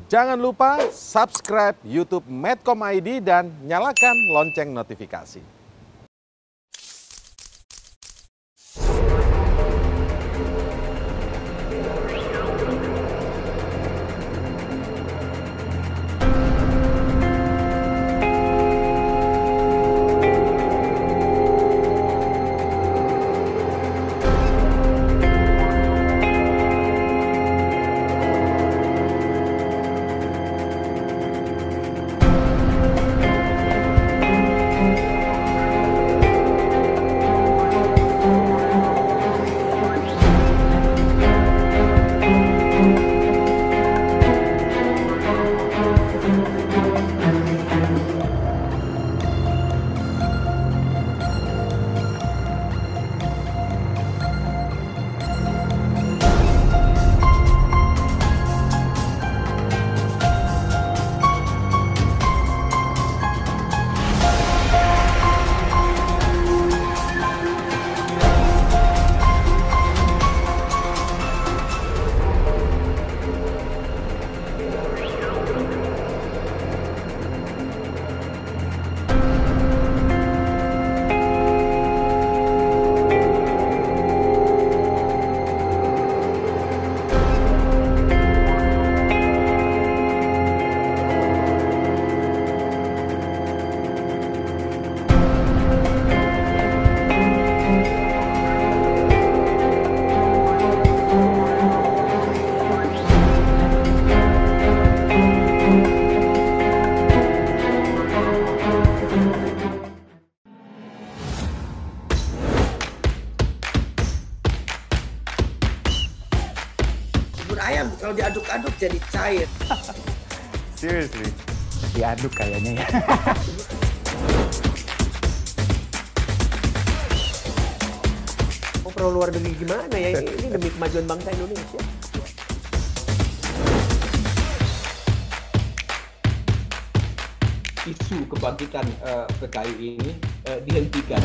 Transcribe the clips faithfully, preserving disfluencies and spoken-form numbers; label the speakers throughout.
Speaker 1: Jangan lupa subscribe YouTube Medcom I D dan nyalakan lonceng notifikasi.
Speaker 2: Ayam kalau diaduk-aduk jadi cair.
Speaker 3: Seriously? Diaduk kayaknya ya.
Speaker 2: Oh, perlu luar negeri gimana ya? Ini, ini demi kemajuan bangsa Indonesia.
Speaker 4: Isu kebangkitan uh, P K I ini uh, dihentikan.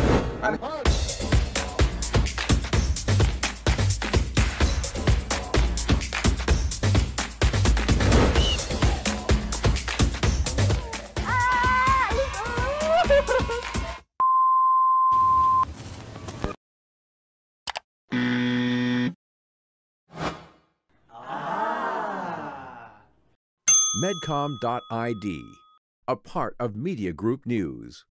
Speaker 5: Medcom dot I D, a part of Media Group News.